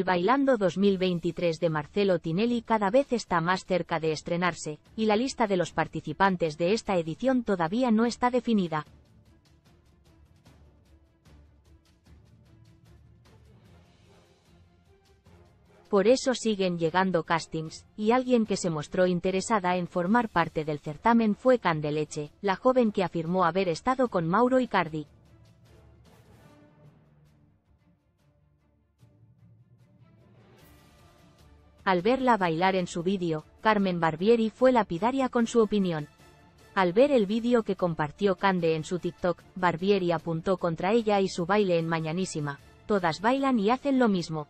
Bailando 2023 de Marcelo Tinelli cada vez está más cerca de estrenarse, y la lista de los participantes de esta edición todavía no está definida. Por eso siguen llegando castings, y alguien que se mostró interesada en formar parte del certamen fue Candeleche, la joven que afirmó haber estado con Mauro Icardi. Al verla bailar en su vídeo, Carmen Barbieri fue lapidaria con su opinión. Al ver el vídeo que compartió Cande en su TikTok, Barbieri apuntó contra ella y su baile en Mañanísima. Todas bailan y hacen lo mismo.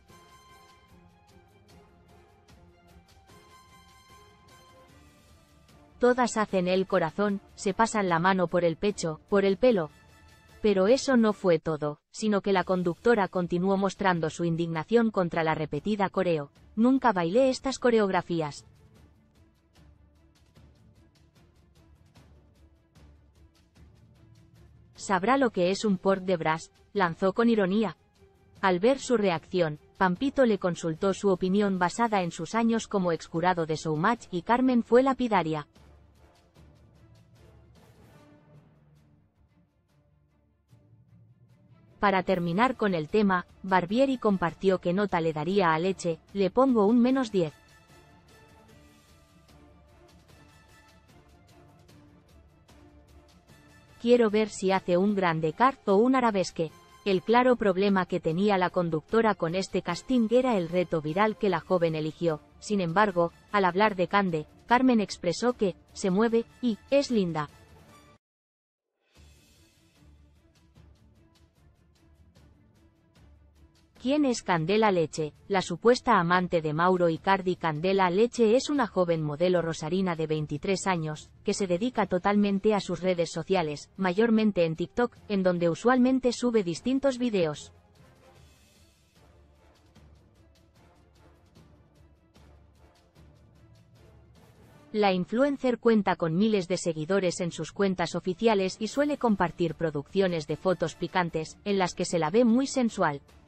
Todas hacen el corazón, se pasan la mano por el pecho, por el pelo. Pero eso no fue todo, sino que la conductora continuó mostrando su indignación contra la repetida coreo. Nunca bailé estas coreografías. ¿Sabrá lo que es un port de bras?, lanzó con ironía. Al ver su reacción, Pampito le consultó su opinión basada en sus años como exjurado de Showmatch y Carmen fue lapidaria. Para terminar con el tema, Barbieri compartió qué nota le daría a Leche: le pongo un -10. Quiero ver si hace un gran descart o un arabesque. El claro problema que tenía la conductora con este casting era el reto viral que la joven eligió. Sin embargo, al hablar de Cande, Carmen expresó que se mueve y es linda. ¿Quién es Candela Leche? La supuesta amante de Mauro Icardi. Candela Leche es una joven modelo rosarina de 23 años, que se dedica totalmente a sus redes sociales, mayormente en TikTok, en donde usualmente sube distintos videos. La influencer cuenta con miles de seguidores en sus cuentas oficiales y suele compartir producciones de fotos picantes, en las que se la ve muy sensual.